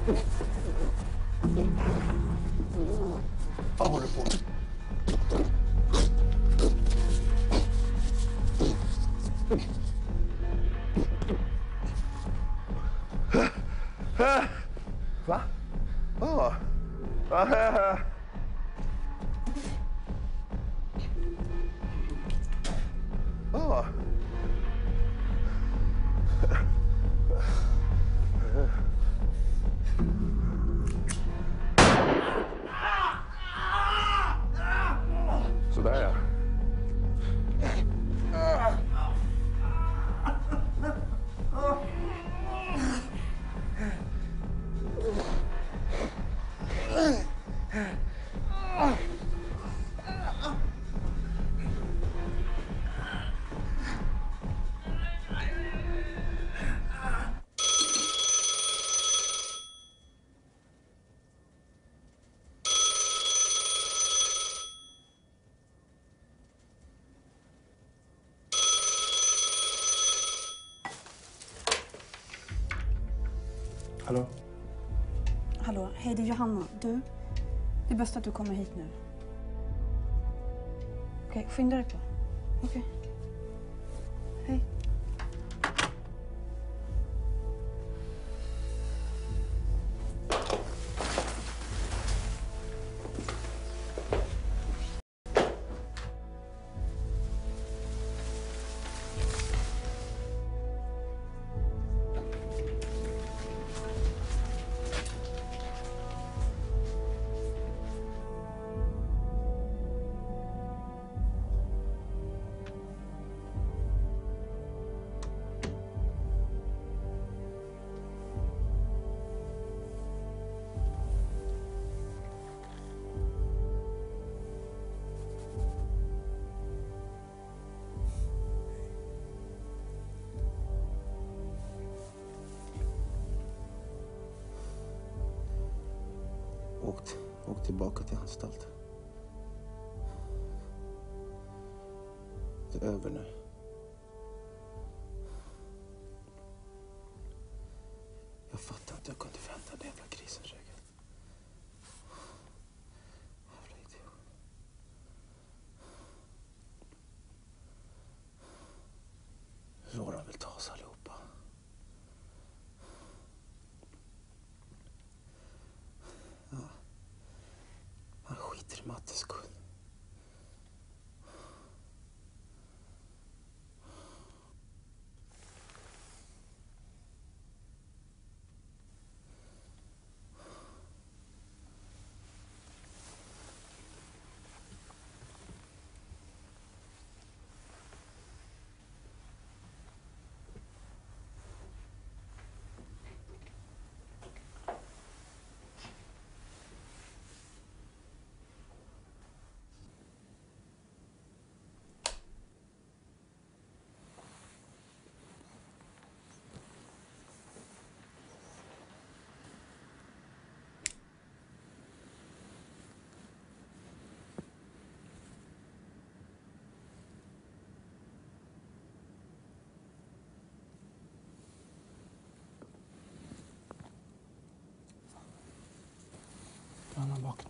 Vad håller du på med? Va? Åh. Åh. Sådär ja. Hallå? Hallå, hej det är Johanna. Du, det är bäst att du kommer hit nu. Okej, skynda dig på. Okej. Hej. Åk tillbaka till anstalt. Det är över nu. Jag fattar inte hur jag kunde vända den jävla grisen, Rögen. Jävla idiot. Råran vill ta oss allihopa. Ja. Han skiter i Mattes skull. Anna, vakna.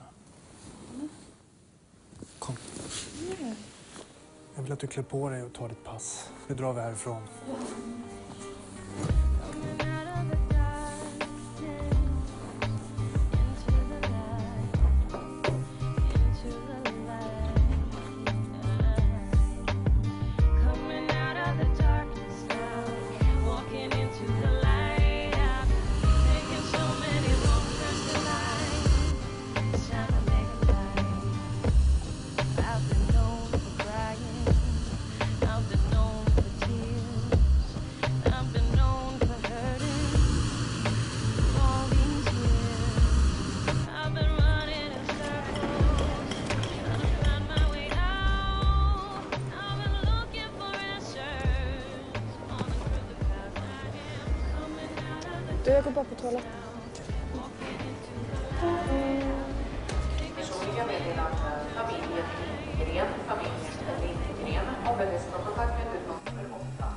Kom. Jag vill att du klär på dig och tar ditt pass. Nu drar vi härifrån. Du, jag går bara på toaletten. Personliga meddelanden, familjen Lindgren, familjen Lindgren, ombeddes ta kontakt med utgångsnummer 8.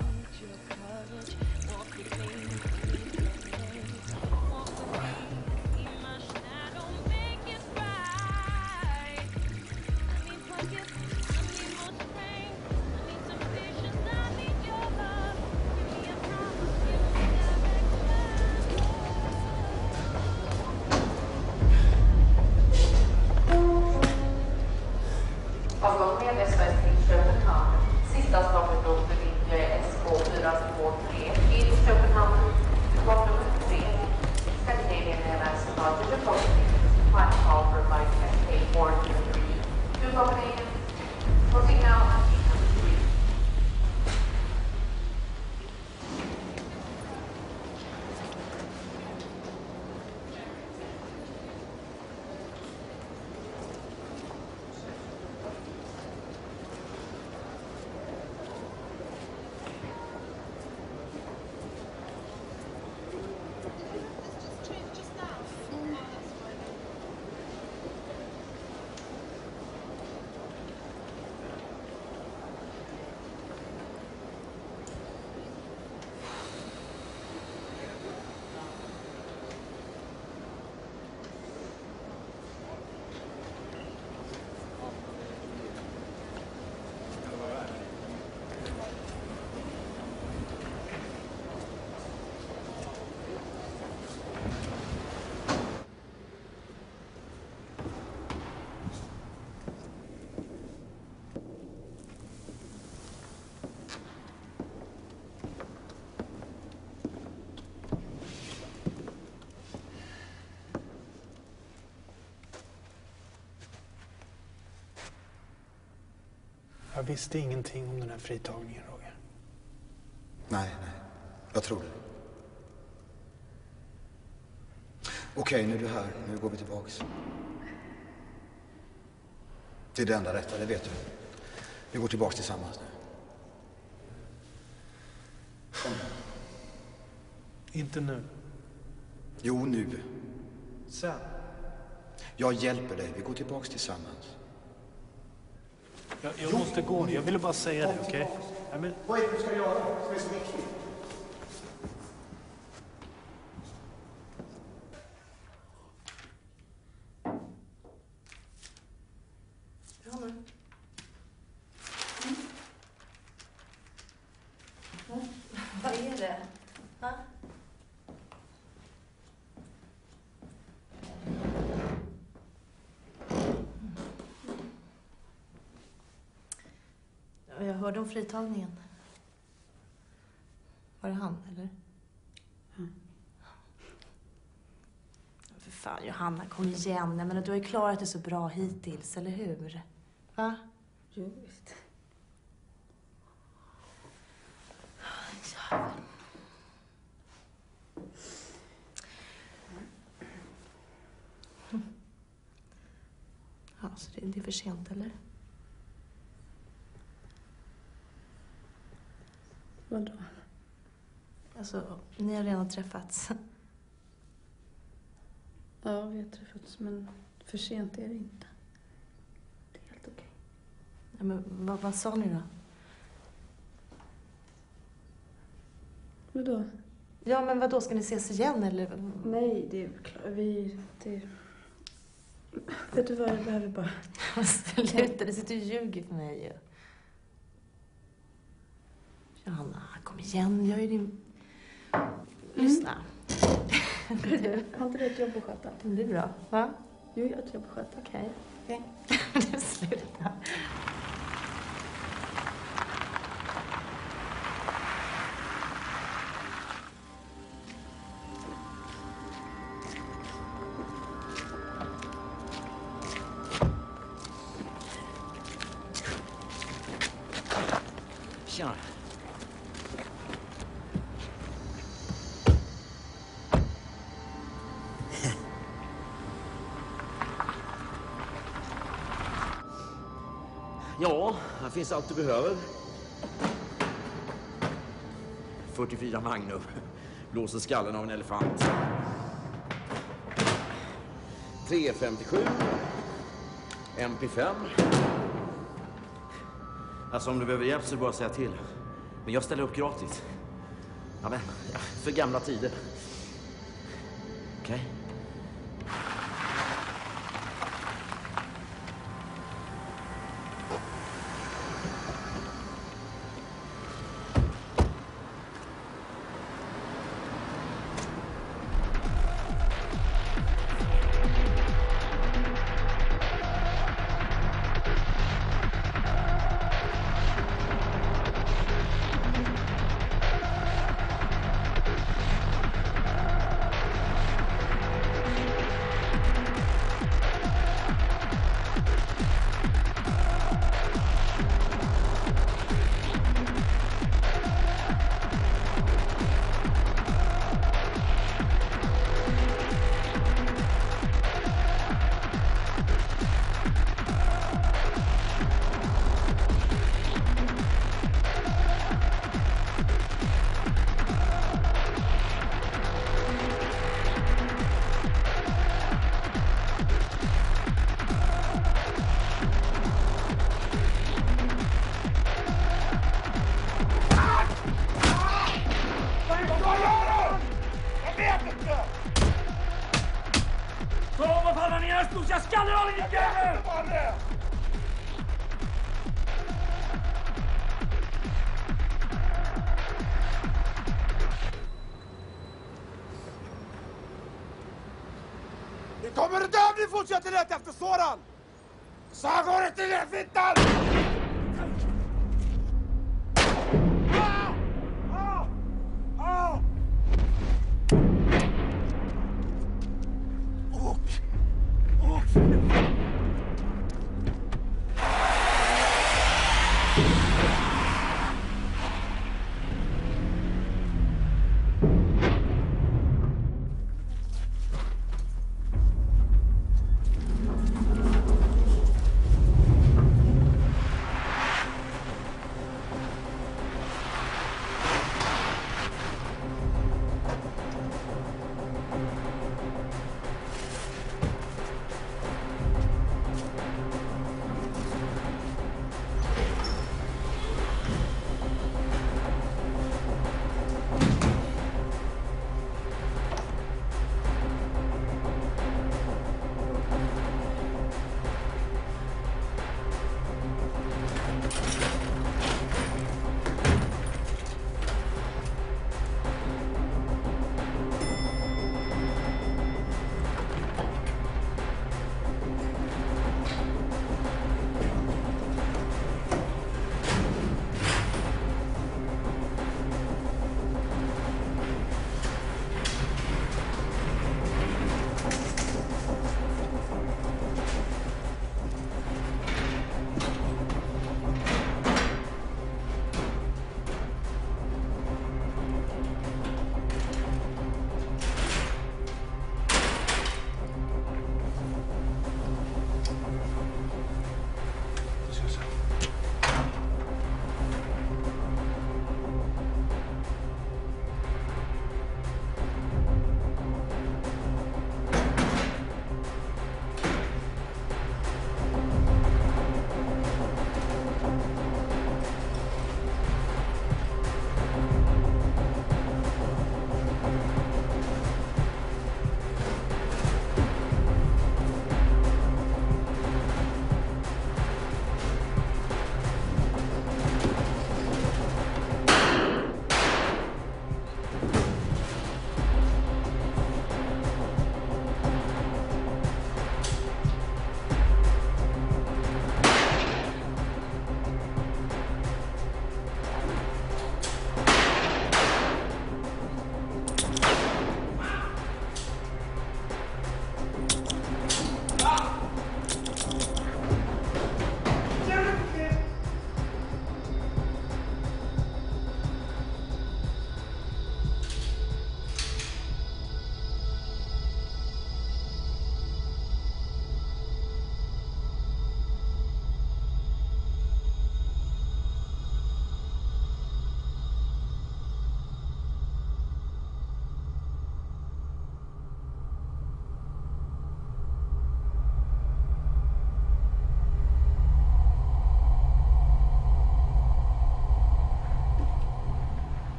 Jag visste ingenting om den här fritagningen, Roger. Nej. Jag tror det. Okej, nu är du här. Nu går vi tillbaks. Det är det enda rätta, det vet du. Vi går tillbaks tillsammans nu. Kom. Inte nu. Jo, nu. Sen. Jag hjälper dig. Vi går tillbaks tillsammans. Jag måste gå nu. Jag ville bara säga det, okej? Men... Vad är det du ska göra som är så viktigt? Vad är det? Va? Jag hörde om fritagningen. Var det han, eller? För fan, Johanna, kom igen. Men du har ju klarat det så bra hittills, eller hur? Va? Jo, visst. Jävlar. Ja, så det är för sent, eller? Vadå? Alltså, ni har redan träffats. Ja, vi har träffats, men för sent är det inte. Det är helt okej. Ja, men vad sa ni då? Vadå? Ja, men vadå? Ska ni ses igen, eller? Nej, det är klart. Vet du vad, jag behöver bara... Sluta, det sitter och ljuger för mig ju. Johanna, kom igen, jag är din... Lyssna. Har inte du ett jobb att sköta? Det är bra, va? Jo, jag har ett jobb att sköta. Okej. Sluta. Tjena. Ja, här finns allt du behöver. 44 Magnum. Blåser skallen av en elefant. 357. MP5. Alltså om du behöver hjälp så är det bara att säga till. Men jag ställer upp gratis. Ja, men för gamla tider. Okej? Vi kommer att dö om ni fortsätter leta efter Soran! Så här går det till er, fittan!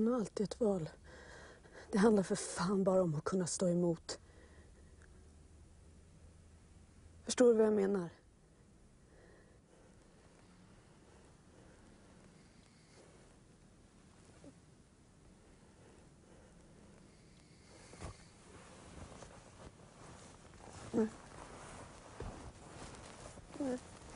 Man har alltid ett val. Det handlar för fan bara om att kunna stå emot. Förstår du vad jag menar? Nej. Nej.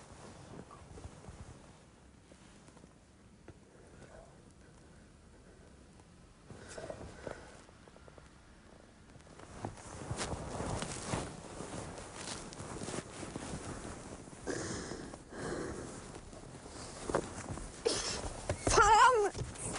Fan!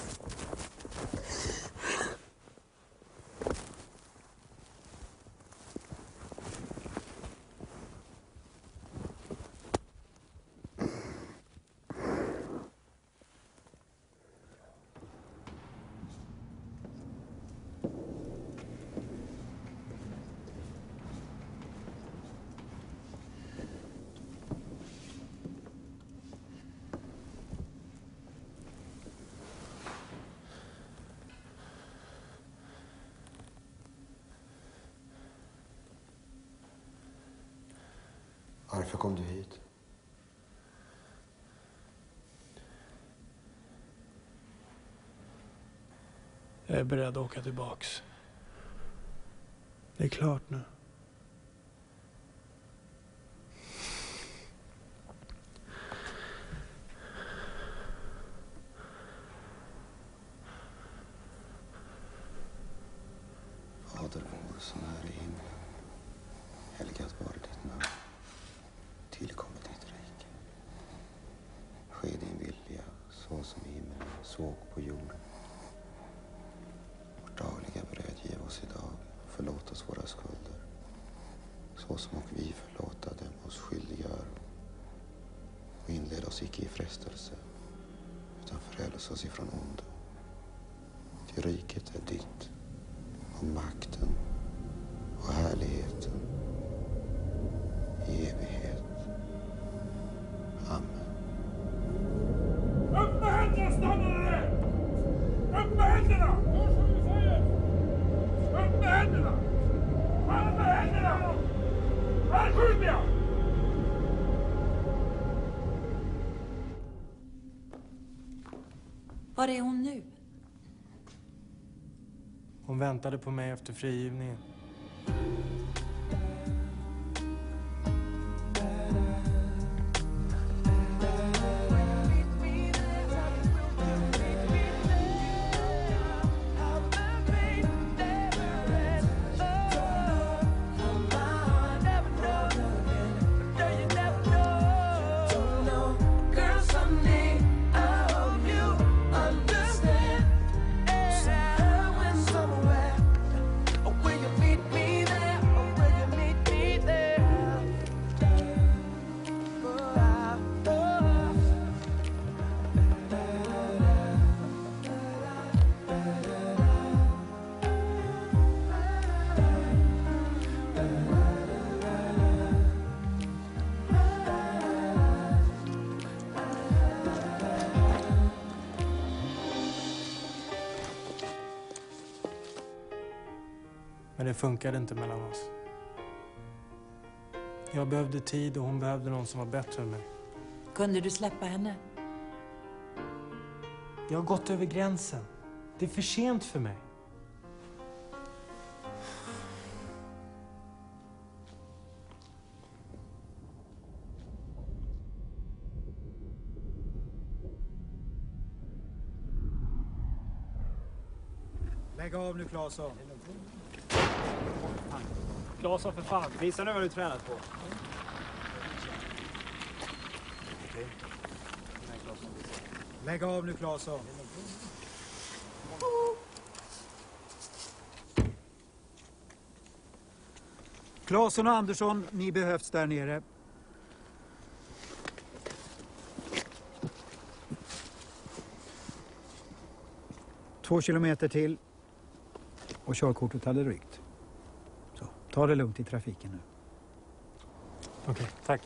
Varför kom du hit? Jag är beredd att åka tillbaks. Det är klart nu. Fader vår som är i himlen. Helgat vare ditt namn. Tillkommer ditt rike. Ske din vilja så som i himmelen, så på jorden. Vårt dagliga bröd giv oss idag. Förlåt oss våra skulder. Så som och vi förlåta dem oss skyldiga är. Och inled oss icke i frestelse. Utan föräldes oss ifrån ondo. Till riket är ditt. Och makten och härligheten i evighet. Amen. Upp med händerna, stannare! Upp med händerna! Upp med händerna! Upp med händerna! Här skjuter jag! Var är hon nu? Hon väntade på mig efter frigivningen. Men det funkade inte mellan oss. Jag behövde tid och hon behövde någon som var bättre än mig. Kunde du släppa henne? Jag har gått över gränsen. Det är för sent för mig. Lägg av nu, Claesson. Claesson, för fan. Visa nu vad du tränat på. Lägg av nu, Claesson. Claesson och Andersson, ni behövs där nere. Två kilometer till och körkortet hade rykt. Så, ta det lugnt i trafiken nu. Okej, tack.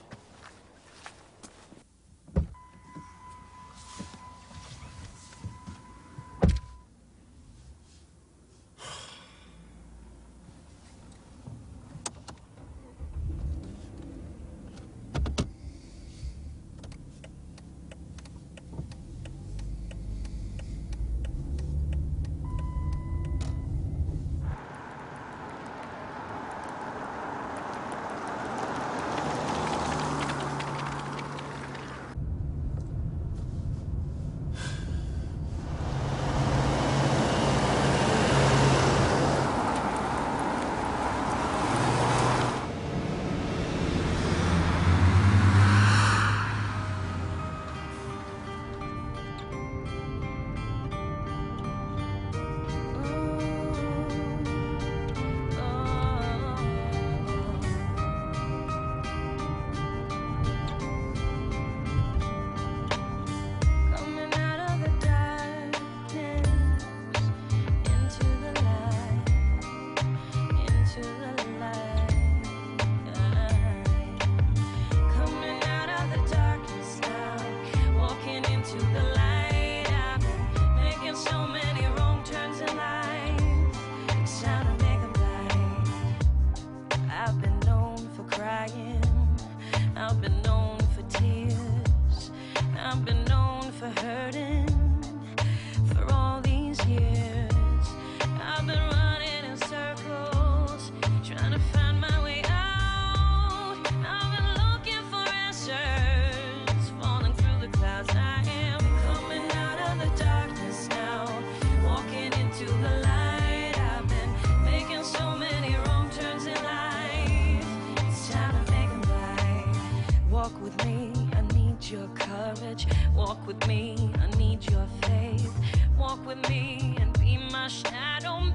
Walk with me, I need your faith. Walk with me and be my shadow.